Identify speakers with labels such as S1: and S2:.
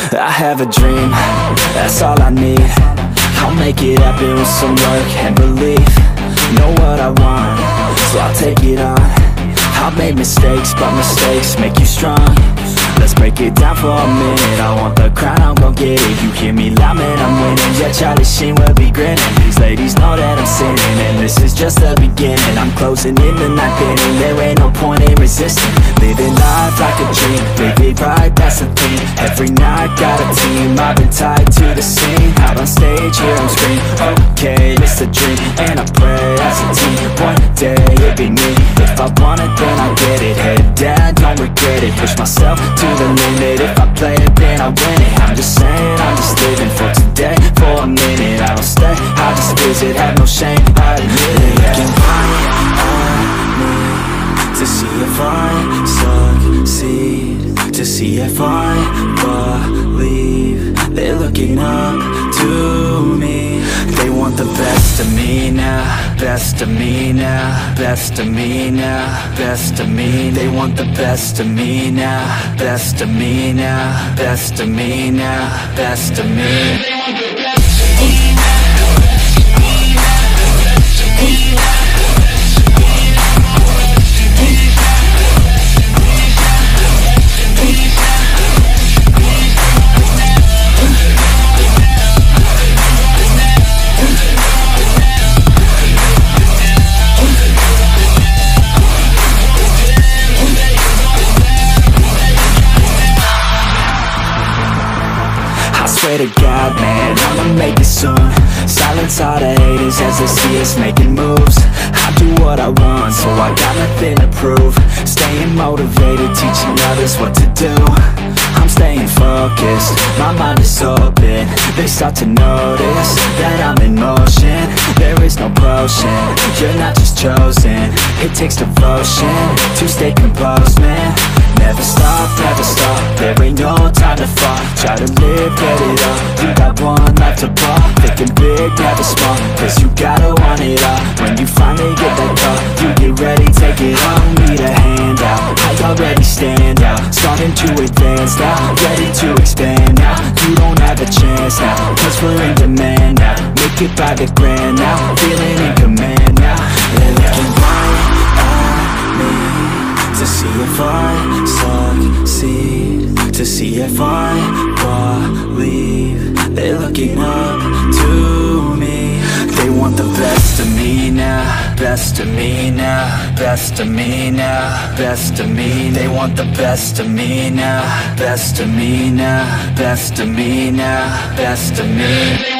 S1: I have a dream, that's all I need. I'll make it happen with some work and belief. Know what I want, so I'll take it on. I've made mistakes, but mistakes make you strong. Let's break it down for a minute. I want the crown, I'm gon' get it. You hear me loud, man, I'm winning. Yeah, Charlie Sheen will be grinning. These ladies know that I'm sinning, and this is just the beginning. I'm closing in the ninth inning. There ain't no point in resisting. Living life like a dream, live it right, that's the thing. Every night, got a team, I've been tied to the scene. Out on stage, hear them scream, okay, it's a dream. And I pray as a team, one day it'll be me. If I want it, then I'll get it. Head down, don't regret it. Push myself to the limit. If I play it, then I win it. I'm just saying, I'm just living for today. For a minute, I don't stay, I just visit. Have no shame, I admit it. Looking right at me to see if I succeed, to see if I believe. They're looking up to me. They want the best of me now, best of me now, best of me now, best of me. They want the best of me now, best of me now, best of me now, best of me. They want the best of me now. Swear to God, man, I'ma make it soon. Silence all the haters as they see us making moves. I do what I want, so I got nothing to prove. Staying motivated, teaching others what to do. I'm staying focused, my mind is open. They start to notice that I'm in motion. There is no potion, you're not just chosen. It takes devotion to stay composed, man. Never stop, there ain't no time to fall. Try to live, get it up, you got one life to ball. Thinking big, never small, cause you gotta want it all. When you finally get that call, you get ready, take it on. Need a handout, I already stand out. Starting to advance now, ready to expand now. You don't have a chance now, cause we're in demand now. Make it by the grand now, feeling in command now. They're looking right at me to see if I succeed, to see if I believe. They're looking up to me. They want the best of me now, best of me now, best of me now, best of me. They want the best of me now, best of me now, best of me now, best of me.